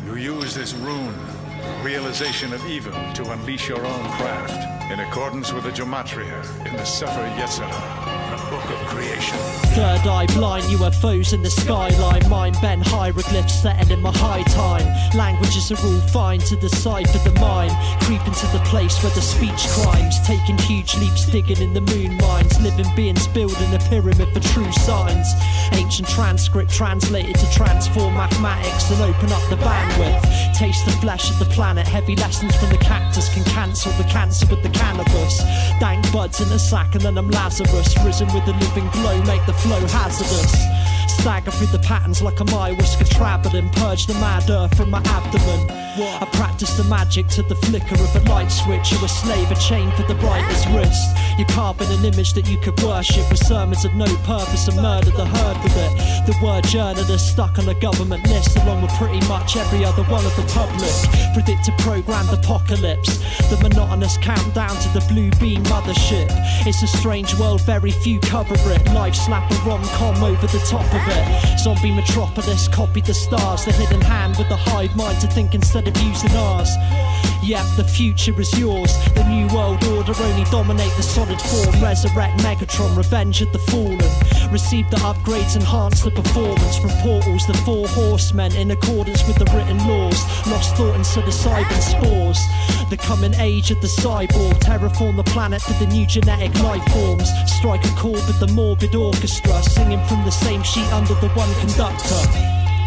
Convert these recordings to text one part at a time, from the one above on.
You use this rune, realization of evil, to unleash your own craft, in accordance with the gematria in the Sefer Yetzirah, the Book of Creation. Third eye blind, UFOs in the skyline. Mind bent hieroglyphs setting in my high time. Languages are all fine to decipher the mind. Creeping to the place where the speech climbs. Taking huge leaps, digging in the moon mines. Living beings building a pyramid for true signs. Ancient transcript translated to transform mathematics and open up the bandwidth. Taste the flesh of the planet. Heavy lessons from the cactus can cancel the cancer with the cannabis. Dank buds in a sack and then I'm Lazarus. Risen with a living glow, make the flow hazardous. Stagger through the patterns like a ayahuasca traveling. Purge the mad earth from my abdomen. I practice the magic to the flicker of a light switch. You're a slave, a chain for the brightest wrist. You're carving an image that you could worship with sermons of no purpose and murder the herd with it. The word journalist stuck on a government list, along with pretty much every other one of the public. Predicted programmed apocalypse, the monotonous countdown to the blue beam mothership. It's a strange world, very few cover it. Life slap a rom-com over the top of it. Zombie metropolis copied the stars. The hidden hand with the hive mind to think instead of using ours. Yep, the future is yours. The new world order only dominate the solid form. Resurrect Megatron, revenge of the fallen. Receive the upgrades, enhance the performance. From portals, the four horsemen in accordance with the written laws. Lost thought and psilocybin spores. The coming age of the cyborg. Terraform the planet for the new genetic life forms. Strike a chord with the morbid orchestra. Singing from the same sheet under the one conductor.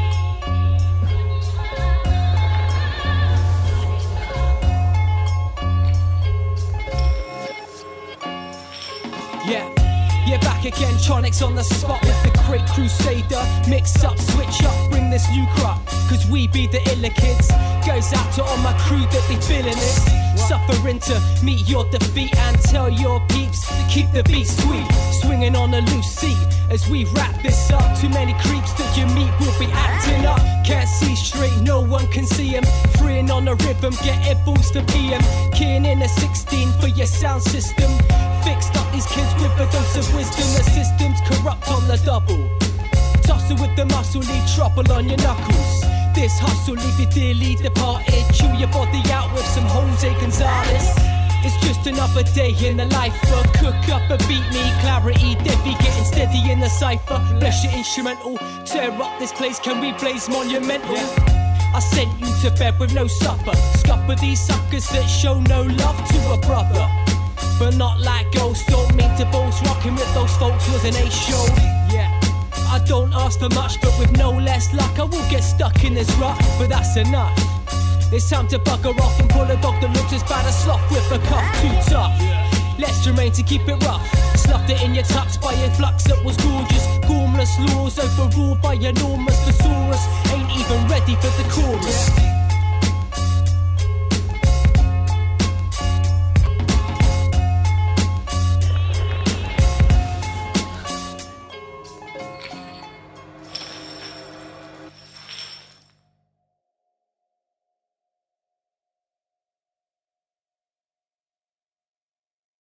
Yeah, back again, Tronics on the spot with the great crusader. Mix up, switch up, bring this new crop. Cause we be the iller kids. Goes out to all my crew that be feeling this. Suffering to meet your defeat and tell your peeps to keep the beat sweet. Swinging on a loose seat as we wrap this up. Too many creeps that you meet will be acting up. Can't see straight, no one can see him. Freeing on the rhythm, get earballs to PM. Keying in a 16 for your sound system. Fixed up these kids with a dose of wisdom. The system's corrupt on the double. Tussle with the muscle, leave trouble on your knuckles. This hustle leave you dearly departed. Chew your body out with some Jose Gonzalez. It's just another day in the life. Cook up a beat, need clarity. Debbie getting steady in the cypher. Bless your instrumental. Tear up this place, can we blaze monumental? I sent you to bed with no supper. Scupper these suckers that show no love to a brother. But not like ghosts, don't mean to boast. Rocking with those folks was an ace show. Yeah, I don't ask for much, but with no less luck I will get stuck in this rut, but that's enough. It's time to bugger off and pull a dog that looks as bad as sloth with a cuff too tough. Let's remain to keep it rough. Sloughed it in your tux by a flux that was gorgeous. Gormless laws overruled by enormous thesaurus. Ain't even ready for the chorus.